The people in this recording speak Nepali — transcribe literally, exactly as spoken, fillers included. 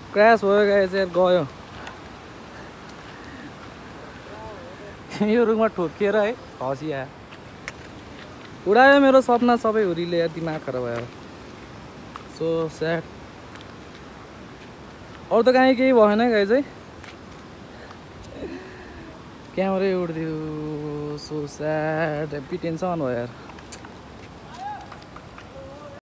क्रास भयो गाइस यार गयो यो रुखमा ठोकिएर है खसिया उडायो मेरो सपना सबै हुरीले यार दिमाग खराब भयो सो स्याड अरू त कहीँ केही भएन गाइस है क्यामेरै उड्दियो सो स्याड हेप्पी टेन्सन भयो यार